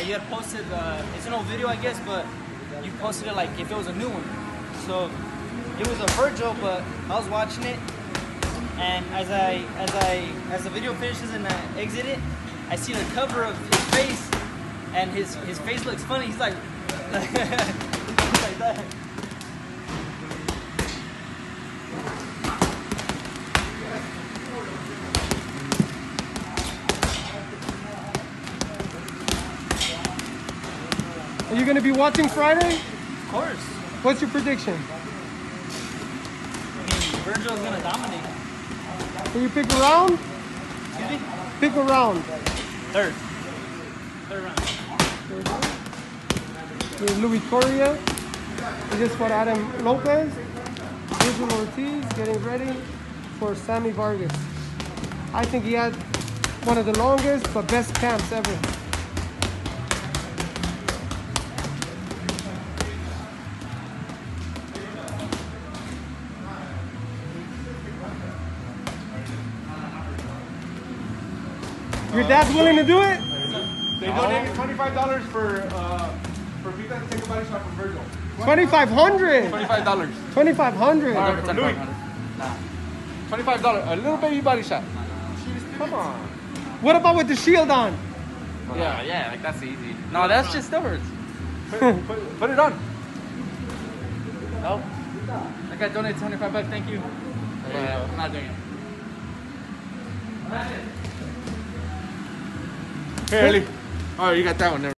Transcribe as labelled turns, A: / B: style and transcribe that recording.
A: you had posted, it's an old video, I guess, but you posted it like if it was a new one. So it was a Virgil, but I was watching it, and as the video finishes and I exit it, I see the cover of his face, and his face looks funny. He's like, he's like that.
B: Are you going to be watching Friday?
A: Of course.
B: What's your prediction?
A: I mean, Virgil's gonna dominate.
B: Can you pick a round?
A: Excuse me?
B: Pick a round.
A: Third round.
B: Here's Luis Correa. He just fought Adam Lopez. Virgil Ortiz getting ready for Sammy Vargas. I think he had one of the longest but best camps ever. Your dad's willing to do it?
C: They donated $25 for people to take a body shot from Virgil.
B: $2,500.
C: $25.
B: $2,500.
C: All right, for Louis. $25. A little baby body shot. Come on.
B: What about with the shield on?
D: Yeah, like that's easy. No, that's just still hurts.
C: Put it on.
D: Nope. That guy donated $25. Thank you. Yeah, I'm not doing it.
C: Here, Ellie. Oh, you got that one there.